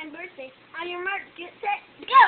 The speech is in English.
my birthday. On your mark, get set, go!